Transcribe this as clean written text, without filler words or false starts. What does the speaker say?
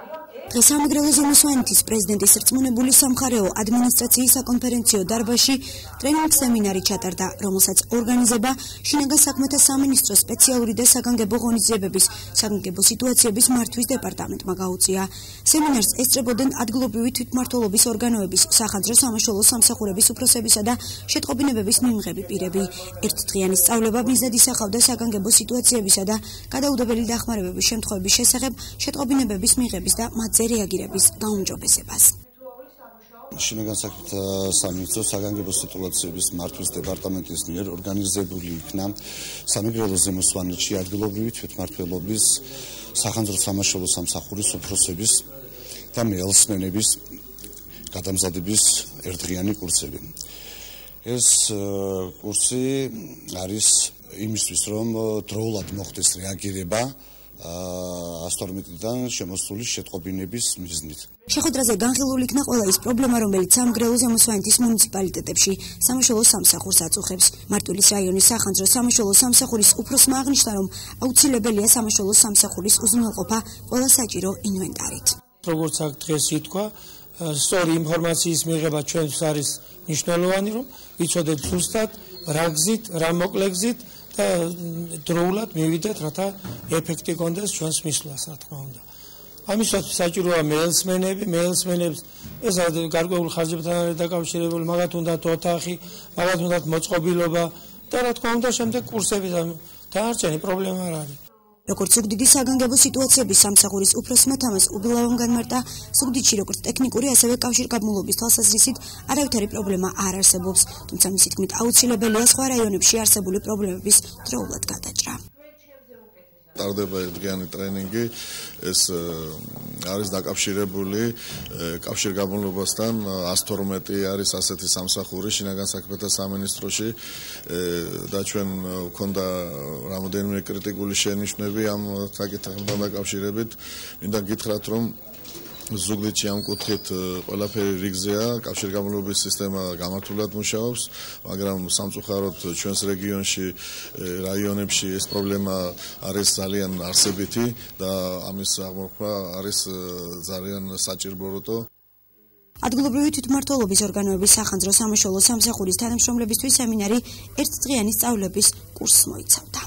დღეს სამეგრელო ზემოსვანეთის პრეზიდენტის რწმუნებული სამხარეო ადმინისტრაციის საკონფერენციო დარბაზში ტრენინგ სემინარი ჩატარდა, რომელსაც ორგანიზება შინაგან საქმეთა სამინისტროს სპეციალური და საგანგებო ღონისძიებების საგანგებო სიტუაციების მართვის დეპარტამენტმა გაუწია. სემინარს ესწრებოდნენ ადგილობრივი თვითმმართველობის ორგანოების, სახანძრო სამაშველო სამსახურების უფროსებისა და შეტყობინებების მიმღები პირები. ერთდღიანი სწავლება მიზნად ისახავდა საგანგებო სიტუაციებისა და გადაუდებელი დახმარებების შემთხვევების შესახებ შეტყობინებების მიღების და მათზე რეაგირების გაუმჯობესებას. შინაგან საქმეთა სამინისტროს საგანგებო სიტუაციების მართვის დეპარტამენტის მიერ ორგანიზებული იქნა სამეგრელო ზემოსვანეთში ადგილობრივი თვითმმართველობის, სახანძრო სამაშველო სამსახურის უფროსების და მეელსმენების გადამზადების ერთდღიანი კურსები. ეს კურსი არის იმისთვის, რომ დროულად მოხდეს რეაგირება 112-დან შემოსული შეტყობინების მიზნით. შეხვედრაზე განხილული იქნა ყველა ის პრობლემა, რომელიც სამეგრელო ზემოსვანეთის მუნიციპალიტეტებში სამაშველო სამსახურს აწუხებს. მარტვილის რაიონის სახანძრო სამაშველო სამსახურის უფროსმა აღნიშნა, რომ აუცილებელია სამაშველო სამსახურის უზრუნველყოფა ყველა საჭირო ინვენტარით. როგორც აქ დღეს ითქვა, სწორი ინფორმაციის მიღება ჩვენთვის არის მნიშვნელოვანი, რომ ვიცოდეთ ზუსტად რა გზით, რა მოკლეგზით და დროულად მივიდეთ, რათა ეფექტი გქონდეს ჩვენს მისვლას, რა თქმა უნდა. ამისათვის საჭიროა მეელსმენებს, ეს გარკვეულ ხარჯებთან არის დაკავშირებული, მაგათ უნდათ ოთახი, მაგათ უნდათ მოწყობილობა და რა თქმა უნდა შემდეგ კურსები და დანარჩენი პრობლემა არ არის. როგორც ზუგდიდი საგანგებო სიტუაციების სამსახურის უფროსმა თამას უბილავამ განმარტა, ზუგდიდში როგორც ტექნიკური, ასევე კავშირგაბმულობის თვალსაზრისით არავითარი პრობლემა არ არსებობს, თუმცა მისი თქმით აუცილებელია სხვა რაიონებში არსებული პრობლემების დროულად გადაჭრა. ტარდება ერთდღიანი ტრენინგი, ეს არის დაკავშირებული კავშირგაბმულობასთან, 112 არის ასეთი სამსახური შინაგან საქმეთა სამინისტროში და ჩვენ გვქონდა რამოდენიმე კრიტიკული შენიშვნები ამ საკითხთან დაკავშირებით. მინდა გითხრათ, რომ ზუგდიდში ამ კუთხით ყველაფერი რიგზეა, კავშირგაბმულობის სისტემა გამართულად მუშაობს, მაგრამ სამწუხაროდ ჩვენს რეგიონში, რაიონებში ეს პრობლემა არის ძალიან არსებითი და ამის აღმოფხვრა არის ძალიან საჭიროებო. ადგილობრივი თვითმმართველობის ორგანოების სახანძრო სამაშველო სამსახურის თანამშრომლებისთვის სემინარი ერთდღიანი სწავლების კურსს მოიცავდა.